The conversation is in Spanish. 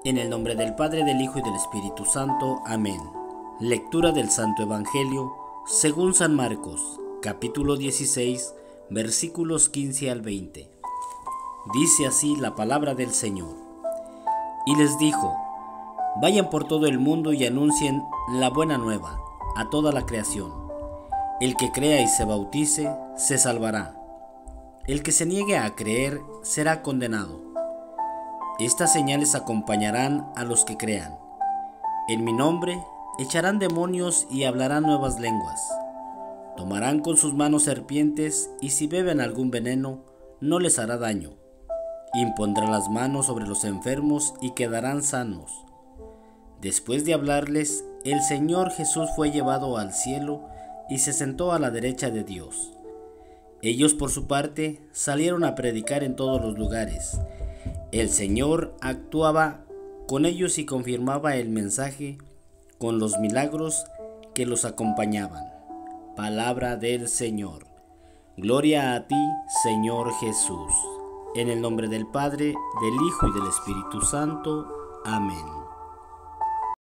En el nombre del Padre, del Hijo y del Espíritu Santo. Amén. Lectura del Santo Evangelio según San Marcos, capítulo 16, versículos 15 al 20. Dice así la palabra del Señor. Y les dijo: vayan por todo el mundo y anuncien la buena nueva a toda la creación. El que crea y se bautice, se salvará. El que se niegue a creer, será condenado. Estas señales acompañarán a los que crean. En mi nombre echarán demonios y hablarán nuevas lenguas. Tomarán con sus manos serpientes y si beben algún veneno, no les hará daño. Impondrán las manos sobre los enfermos y quedarán sanos. Después de hablarles, el Señor Jesús fue llevado al cielo y se sentó a la derecha de Dios. Ellos, por su parte, salieron a predicar en todos los lugares. El Señor actuaba con ellos y confirmaba el mensaje con los milagros que los acompañaban. Palabra del Señor. Gloria a ti, Señor Jesús. En el nombre del Padre, del Hijo y del Espíritu Santo. Amén.